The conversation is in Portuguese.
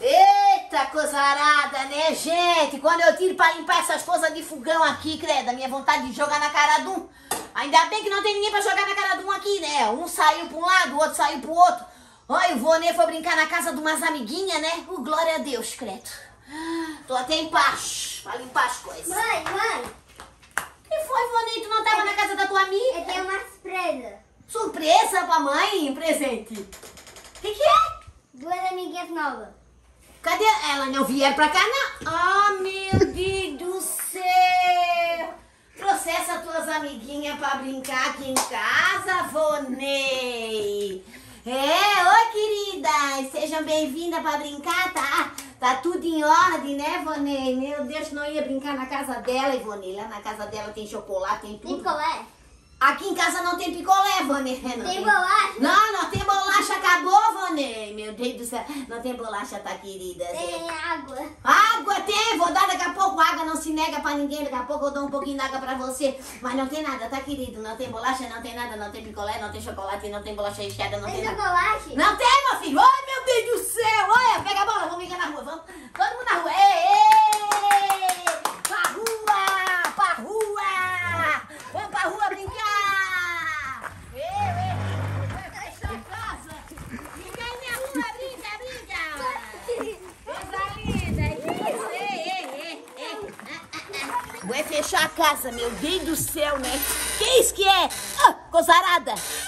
Eita, cozarada, né, gente? Quando eu tiro pra limpar essas coisas de fogão aqui, credo, a minha vontade de jogar na cara de um. Ainda bem que não tem ninguém pra jogar na cara de um aqui, né? Um saiu pra um lado, o outro saiu pro outro. Olha, o Vonê foi brincar na casa de umas amiguinhas, né? Glória a Deus, credo. Tô até em paz pra limpar as coisas. Mãe. O que foi, Vonê? Tu não tava na casa da tua amiga? Eu tenho uma surpresa. Surpresa pra mãe? Presente. O que é? 2 amiguinhas novas. Cadê? Ela não vieram pra cá, não? Ah, meu Deus do céu! Processa tuas amiguinhas pra brincar aqui em casa, Vonê! Oi, queridas! Sejam bem-vindas pra brincar, tá? Tá tudo em ordem, né, Vonê? Meu Deus, não ia brincar na casa dela, Vonê. Lá na casa dela tem chocolate, tem tudo. Picolé? Aqui em casa não tem picolé, Vonê. Tem bolacha? Não tem bolacha, acabou, Vonê. Meu Deus do céu, não tem bolacha, tá, querida? Tem água. Água tem, vou dar daqui a pouco. Água não se nega pra ninguém, daqui a pouco eu dou um pouquinho d'água pra você. Mas não tem nada, tá, querido? Não tem bolacha, não tem nada, não tem picolé, não tem chocolate, não tem bolacha recheada, não tem nada. Chocolate? Não tem, meu filho. Ai, meu Deus do céu. Olha, pega a bola, vamos brincar na rua, vamos. Todo mundo na rua. Ei! Pra rua! Pra rua! Vamos pra rua brincar! Fecha a casa! Brinca aí na rua, brinca! Coisa linda! Vai fechar a casa, meu Deus do céu, né? Que isso que é? Ah, cozarada!